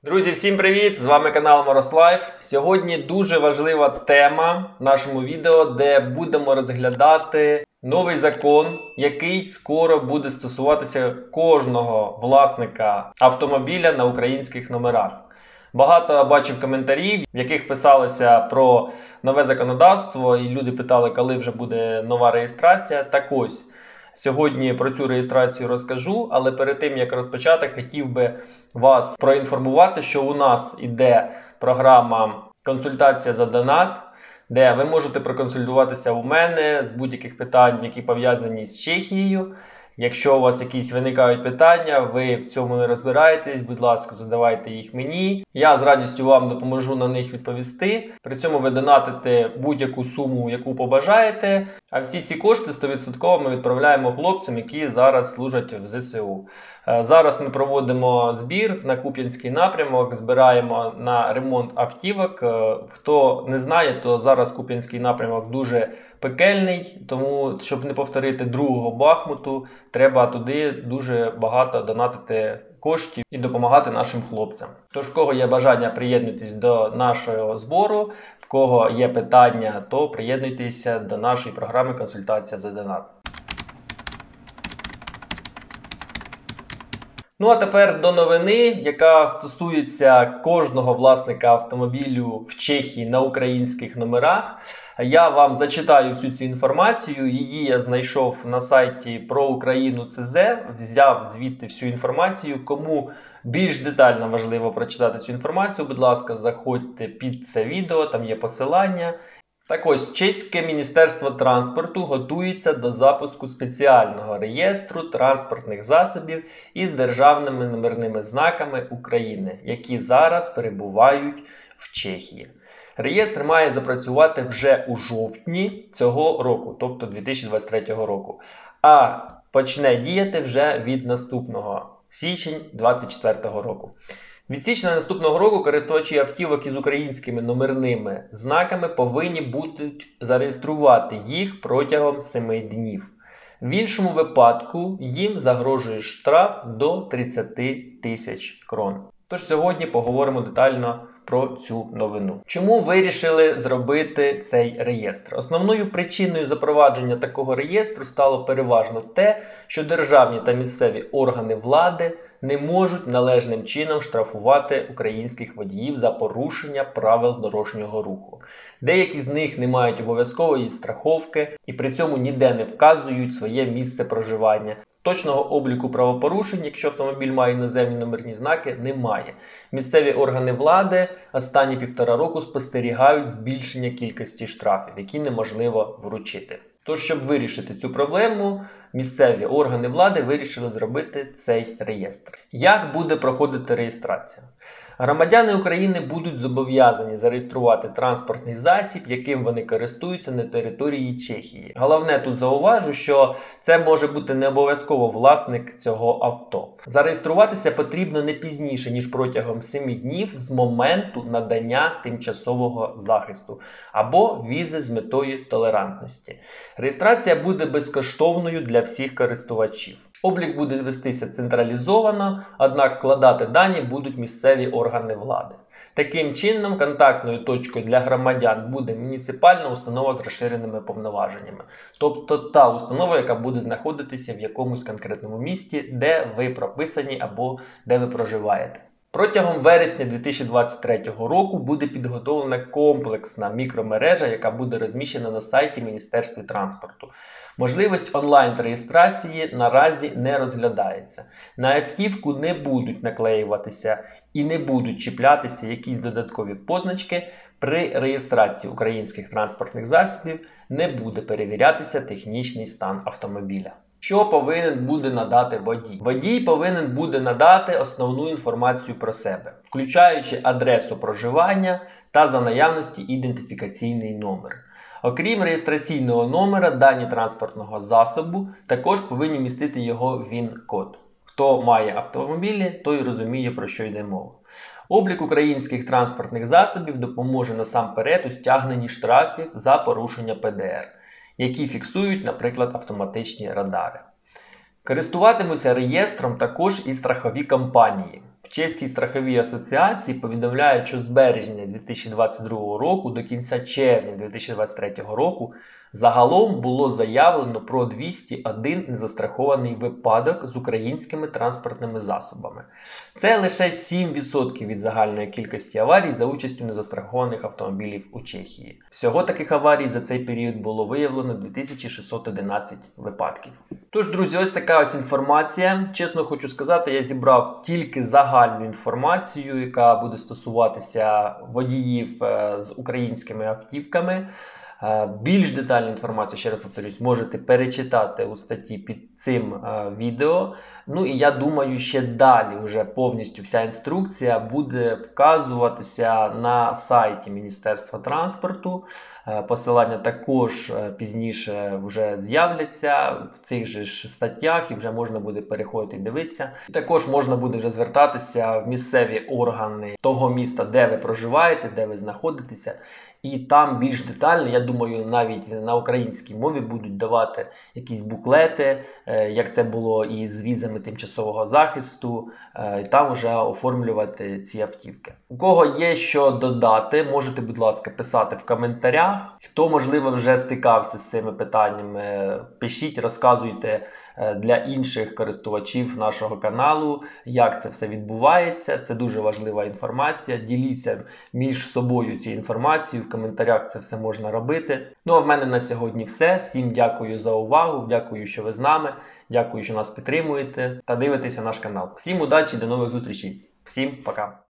Друзі, всім привіт! З вами канал Морослайф. Сьогодні дуже важлива тема в нашому відео, де будемо розглядати новий закон, який скоро буде стосуватися кожного власника автомобіля на українських номерах. Багато бачив коментарів, в яких писалося про нове законодавство, і люди питали, коли вже буде нова реєстрація. Так ось, сьогодні про цю реєстрацію розкажу, але перед тим, як розпочати, хотів би вас проінформувати, що у нас іде програма «Консультація за донат», де ви можете проконсультуватися у мене з будь-яких питань, які пов'язані з Чехією. Якщо у вас якісь виникають питання, ви в цьому не розбираєтесь, будь ласка, задавайте їх мені. Я з радістю вам допоможу на них відповісти. При цьому ви донатите будь-яку суму, яку побажаєте. А всі ці кошти 100% ми відправляємо хлопцям, які зараз служать в ЗСУ. Зараз ми проводимо збір на Куп'янський напрямок, збираємо на ремонт автівок. Хто не знає, то зараз Куп'янський напрямок дуже пекельний, тому, щоб не повторити другого Бахмуту, треба туди дуже багато донатити коштів і допомагати нашим хлопцям. Тож, в кого є бажання, приєднуйтесь до нашого збору, в кого є питання, то приєднуйтеся до нашої програми «Консультація за донат». Ну а тепер до новини, яка стосується кожного власника автомобілю в Чехії на українських номерах. Я вам зачитаю всю цю інформацію, її я знайшов на сайті про Україну ЦЗ, взяв звідти всю інформацію. Кому більш детально важливо прочитати цю інформацію, будь ласка, заходьте під це відео, там є посилання. Так ось, Чеське Міністерство транспорту готується до запуску спеціального реєстру транспортних засобів із державними номерними знаками України, які зараз перебувають в Чехії. Реєстр має запрацювати вже у жовтні цього року, тобто 2023 року, а почне діяти вже від наступного січень 2024 року. Від січня наступного року користувачі автівок із українськими номерними знаками повинні будуть зареєструвати їх протягом 7 днів. В іншому випадку їм загрожує штраф до 30 тисяч крон. Тож сьогодні поговоримо детально про цю новину. Чому вирішили зробити цей реєстр? Основною причиною запровадження такого реєстру стало переважно те, що державні та місцеві органи влади не можуть належним чином штрафувати українських водіїв за порушення правил дорожнього руху. Деякі з них не мають обов'язкової страховки і при цьому ніде не вказують своє місце проживання. Точного обліку правопорушень, якщо автомобіль має іноземні номерні знаки, немає. Місцеві органи влади останні 1,5 року спостерігають збільшення кількості штрафів, які неможливо вручити. Тож, щоб вирішити цю проблему, місцеві органи влади вирішили зробити цей реєстр. Як буде проходити реєстрація? Громадяни України будуть зобов'язані зареєструвати транспортний засіб, яким вони користуються на території Чехії. Головне тут зауважу, що це може бути не обов'язково власник цього авто. Зареєструватися потрібно не пізніше, ніж протягом 7 днів з моменту надання тимчасового захисту або візи з метою толерантності. Реєстрація буде безкоштовною для всіх користувачів. Облік буде вестися централізовано, однак вкладати дані будуть місцеві органи влади. Таким чином, контактною точкою для громадян буде муніципальна установа з розширеними повноваженнями. Тобто та установа, яка буде знаходитися в якомусь конкретному місті, де ви прописані або де ви проживаєте. Протягом вересня 2023 року буде підготовлена комплексна мікромережа, яка буде розміщена на сайті Міністерства транспорту. Можливість онлайн-реєстрації наразі не розглядається. На автівку не будуть наклеюватися і не будуть чіплятися якісь додаткові позначки. При реєстрації українських транспортних засобів не буде перевірятися технічний стан автомобіля. Що повинен буде надати водій? Водій повинен буде надати основну інформацію про себе, включаючи адресу проживання та за наявності ідентифікаційний номер. Окрім реєстраційного номера, дані транспортного засобу також повинні містити його ВІН-код. Хто має автомобілі, той розуміє, про що йде мова. Облік українських транспортних засобів допоможе насамперед у стягненні штрафів за порушення ПДР, які фіксують, наприклад, автоматичні радари. Користуватимуться реєстром також і страхові компанії. В чеській страховій асоціації повідомляють, що з березня 2022 року до кінця червня 2023 року загалом було заявлено про 201 незастрахований випадок з українськими транспортними засобами. Це лише 7% від загальної кількості аварій за участю незастрахованих автомобілів у Чехії. Всього таких аварій за цей період було виявлено 2611 випадків. Тож, друзі, ось така ось інформація. Чесно хочу сказати, я зібрав тільки загальну інформацію, яка буде стосуватися водіїв з українськими автівками. Більш детальну інформацію, ще раз повторюсь, можете перечитати у статті під цим відео. Ну і я думаю, ще далі вже повністю вся інструкція буде вказуватися на сайті Міністерства транспорту. Посилання також пізніше вже з'являться в цих же статтях і вже можна буде переходити і дивитися. Також можна буде вже звертатися в місцеві органи того міста, де ви проживаєте, де ви знаходитеся. І там більш детально, я думаю, навіть на українській мові будуть давати якісь буклети, як це було і з візами тимчасового захисту, і там вже оформлювати ці автівки. У кого є що додати, можете, будь ласка, писати в коментарях. Хто, можливо, вже стикався з цими питаннями, пишіть, розказуйте для інших користувачів нашого каналу, як це все відбувається. Це дуже важлива інформація. Діліться між собою цією інформацією, в коментарях це все можна робити. Ну а в мене на сьогодні все. Всім дякую за увагу, дякую, що ви з нами, дякую, що нас підтримуєте та дивитеся наш канал. Всім удачі, до нових зустрічей. Всім пока!